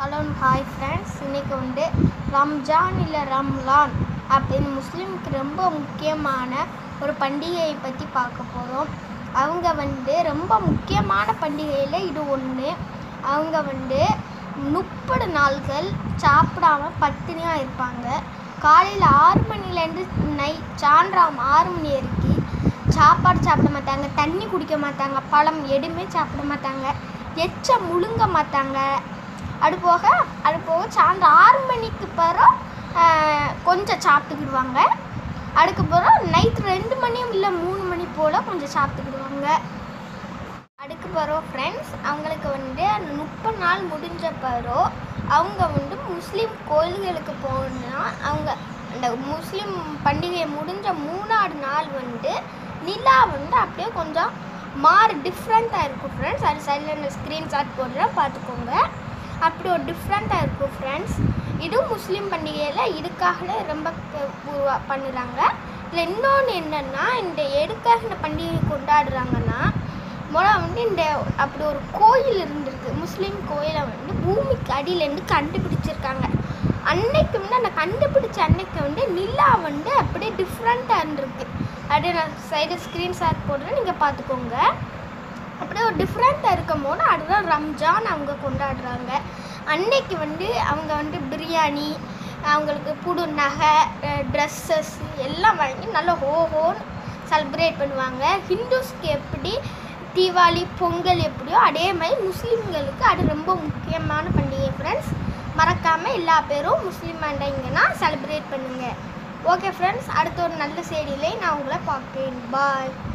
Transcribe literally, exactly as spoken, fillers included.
Hello hi friends, இன்றைக்கி வந்து ரம்ஜான் இல்லை ரம்லான் அப்படின்னு முஸ்லீமுக்கு ரொம்ப முக்கியமான ஒரு பண்டிகையை பற்றி பார்க்க போகிறோம். அவங்க வந்து ரொம்ப முக்கியமான பண்டிகையில் இது ஒன்று. அவங்க வந்து முப்பது நாள்கள் சாப்பிடாம பட்டினியாக இருப்பாங்க. காலையில் ஆறு மணிலேருந்து நை சாயந்தரம் ஆறு மணி வரைக்கும் சாப்பாடு சாப்பிட மாட்டாங்க, தண்ணி குடிக்க மாட்டாங்க, பழம் எதுவுமே சாப்பிட மாட்டாங்க, எச்ச முழுங்க மாட்டாங்க. அது போக அது போக சாயந்தரம் ஆறு மணிக்கு பிறகு கொஞ்சம் சாப்பிட்டுக்கிடுவாங்க. அதுக்கப்புறம் நைட் ரெண்டு மணியும் இல்லை மூணு மணி போல் கொஞ்சம் சாப்பிட்டுக்கிடுவாங்க. அதுக்கு பிறகு ஃப்ரெண்ட்ஸ், அவங்களுக்கு வந்து அந்த முப்பது நாள் முடிஞ்ச பிறகு அவங்க வந்து முஸ்லீம் கோயில்களுக்கு போனால் அவங்க அந்த முஸ்லீம் பண்டிகை முடிஞ்ச மூணாவது நாள் வந்து நிலா வந்து அப்படியே கொஞ்சம் மாறு டிஃப்ரெண்ட்டாக இருக்கும் ஃப்ரெண்ட்ஸ். அது சைடில் நான் ஸ்க்ரீன்ஷாட் போடுறேன், பார்த்துக்கோங்க. அப்படி ஒரு டிஃப்ரெண்ட்டாக இருக்கும் ஃப்ரெண்ட்ஸ். இதுவும் முஸ்லீம் பண்டிகையில் இதுக்காக ரொம்ப பண்ணுறாங்க. இதில் இன்னொன்று என்னென்னா, இந்த எதுக்காக இந்த பண்டிகை கொண்டாடுறாங்கன்னா, முதல்ல வந்து இந்த அப்படி ஒரு கோயில் இருந்திருக்கு. முஸ்லீம் கோயிலை வந்து பூமிக்கு அடியிலேருந்து கண்டுபிடிச்சிருக்காங்க. அன்னைக்கு வந்து அந்த கண்டுபிடிச்ச அன்னைக்கு வந்து நிலா வந்து அப்படியே டிஃப்ரெண்ட்டாக இருந்திருக்கு. அப்படியே நான் சைடு ஸ்க்ரீன்ஷாட் போடுறேன், நீங்கள் பார்த்துக்கோங்க. அப்படியே ஒரு டிஃப்ரெண்ட்டாக இருக்கும் போது அதுதான் ரம்ஜான் அவங்க கொண்டாடுறாங்க. அன்னைக்கு வந்து அவங்க வந்து பிரியாணி, அவங்களுக்கு புது நகை, ட்ரெஸ்ஸஸ் எல்லாம் வாங்கி நல்லா ஹோஹோன்னு செலிப்ரேட் பண்ணுவாங்க. ஹிந்துஸ்க்கு எப்படி தீபாவளி பொங்கல் எப்படியோ அதே மாதிரி முஸ்லீம்களுக்கு அது ரொம்ப முக்கியமான பண்டிகை ஃப்ரெண்ட்ஸ். மறக்காமல் எல்லா பேரும் முஸ்லீம் ஆண்டாங்கன்னா செலிப்ரேட் பண்ணுங்கள். ஓகே ஃப்ரெண்ட்ஸ், அடுத்த ஒரு நல்ல செய்தியிலே நான் உங்களை பார்ப்பேன். பாய்.